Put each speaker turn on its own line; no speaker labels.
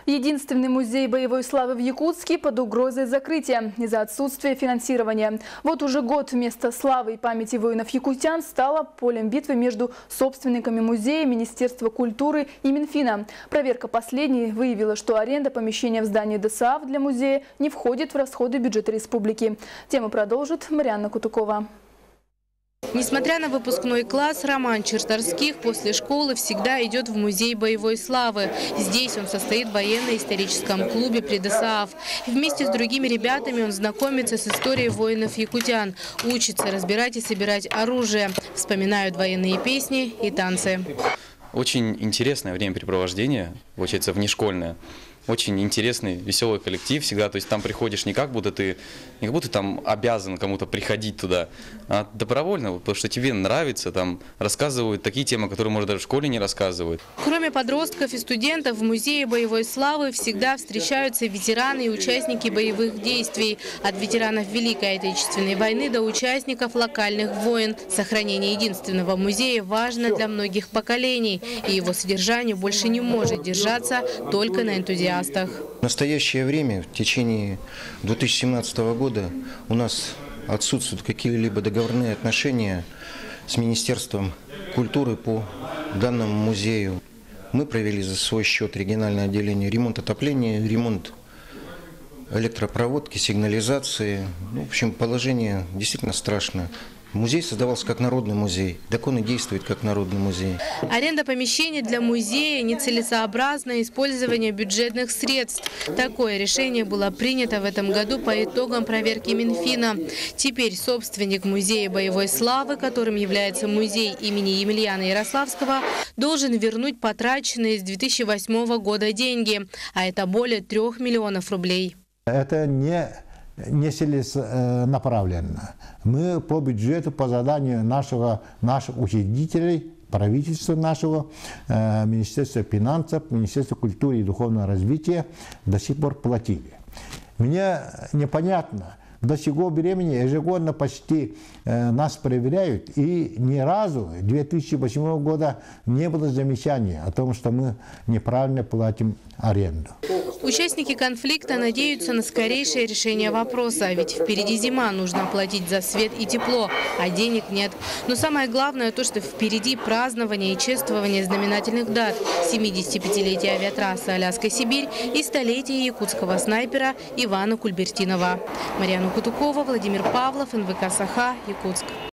Единственный музей боевой славы в Якутске под угрозой закрытия из-за отсутствия финансирования. Вот уже год место славы и памяти воинов-якутян стало полем битвы между собственниками музея, Министерства культуры и Минфина. Проверка последней выявила, что аренда помещения в здании ДСААФ для музея не входит в расходы бюджета республики. Тему продолжит Марианна Кутукова.
Несмотря на выпускной класс, Роман Черторских после школы всегда идет в музей боевой славы. Здесь он состоит в военно-историческом клубе при ДСААФ. Вместе с другими ребятами он знакомится с историей воинов-якутян, учится разбирать и собирать оружие, вспоминают военные песни и танцы.
Очень интересное времяпрепровождение, получается, внешкольное. Очень интересный, веселый коллектив всегда. То есть там приходишь не как будто ты там обязан кому-то приходить туда, а добровольно, потому что тебе нравится, там рассказывают такие темы, которые, может, даже в школе не рассказывают.
Кроме подростков и студентов, в музее боевой славы всегда встречаются ветераны и участники боевых действий. От ветеранов Великой Отечественной войны до участников локальных войн. Сохранение единственного музея важно для многих поколений. И его содержание больше не может держаться только на энтузиазме.
В настоящее время, в течение 2017 года, у нас отсутствуют какие-либо договорные отношения с Министерством культуры по данному музею. Мы провели за свой счет региональное отделение ремонт отопления, ремонт электропроводки, сигнализации. В общем, положение действительно страшное. Музей создавался как народный музей, так он и действует как народный музей.
Аренда помещений для музея – нецелесообразное использование бюджетных средств. Такое решение было принято в этом году по итогам проверки Минфина. Теперь собственник музея боевой славы, которым является музей имени Емельяна Ярославского, должен вернуть потраченные с 2008 года деньги, а это более 3 миллионов рублей.
Это не целенаправленно. Мы по бюджету, по заданию наших учредителей, правительства нашего, Министерства финансов, Министерства культуры и духовного развития до сих пор платили. Мне непонятно, до сего времени ежегодно почти нас проверяют, и ни разу 2008 года не было замечания о том, что мы неправильно платим аренду.
Участники конфликта надеются на скорейшее решение вопроса, ведь впереди зима, нужно платить за свет и тепло, а денег нет. Но самое главное то, что впереди празднование и чествование знаменательных дат: 75-летие авиатрассы Аляска-Сибирь и столетие якутского снайпера Ивана Кульбертинова. Марианна Кутукова, Владимир Павлов, НВК «Саха», Якутск.